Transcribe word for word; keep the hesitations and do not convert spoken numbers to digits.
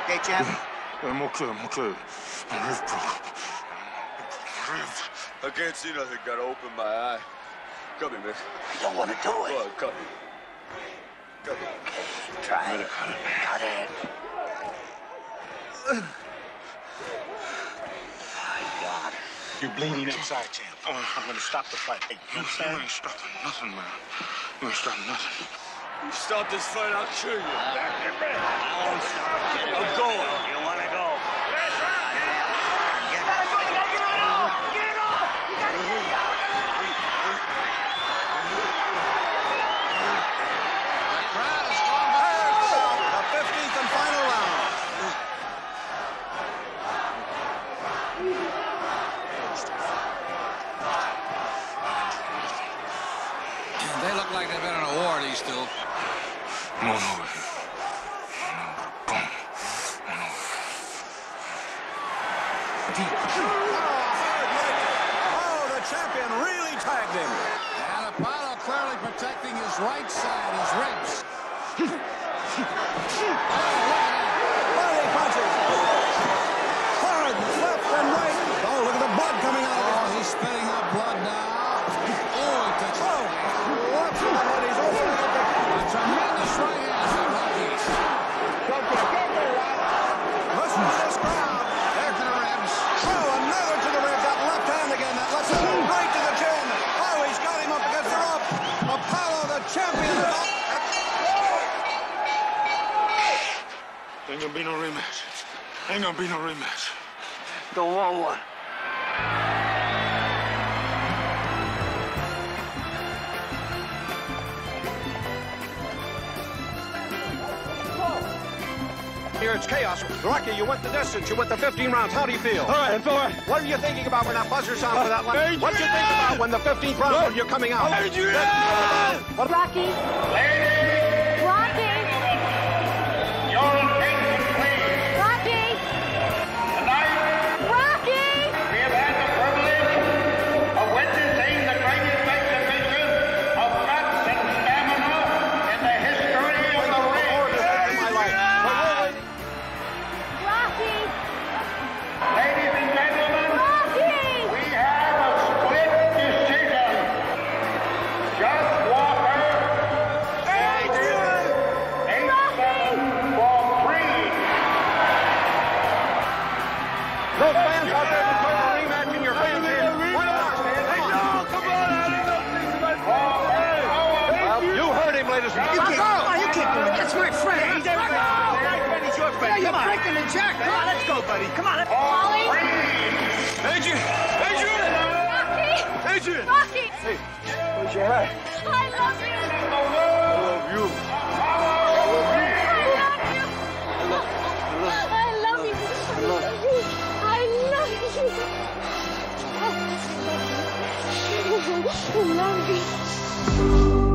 okay, champ? I'm okay, I'm okay. My rib broke. I can't see nothing. Gotta open my eye. Come here, Mick. I don't want to do it. Come on, come. Come here. Okay, try it. Cut it. Oh, my God. You're bleeding inside, champ. I'm, I'm gonna stop the fight. Hey, you understand? You ain't stopping nothing, man. You ain't stopping nothing. You stop this fight, I'll kill you. I won't stop. Get it. I'm going. You want to go? They look like they've been in a war, these two. Come on over here. Boom. Come on over. Deep. Oh, the champion really tagged him. And Apollo clearly protecting his right side, his ribs. Body punches. Hard, left and right. Oh, look at the blood coming out of his Oh, he's spitting out blood now. Oh, he touched Oh, watch the head. He's over the head. a tremendous right hand from Rocky. Listen to this crowd. There to the ribs. Oh, another to the ribs. That left hand again. That left hand right to the chin. Oh, he's got him up against the rope. Apollo, the champion. Ain't gonna be no rematch. Ain't gonna be no rematch. Don't want one. Here it's chaos. Rocky, you went the distance. You went the fifteen rounds. How do you feel? All right, it's all right. What are you thinking about when that buzzer sounds for that last? What do you think about when the fifteenth round when you're coming out? Adrian! Rocky. Rocky. Your attention, please. Rocky. Tonight, Rocky. we have had the privilege of witnessing the greatest exhibition of guts and stamina in the history of the ring. Rocky. Ladies and gentlemen, Rocky. we have a split decision. Judge Walker, eight seven for three. Those fans out there declare a rematch in your fans here. Why not, man? Come on. Well, you heard him, ladies and You gentlemen. can't, oh, you can't do it. That's my friend. He's your friend. He's your friend. You're breaking the jack. Come on, let's go, buddy. Come on. Let's Ollie. Adrian! Adrian! Rocky. Adrian! Rocky. Hey, where's your hat? I love you. I love you. I love you. I love you. I love you. I love you. I love you.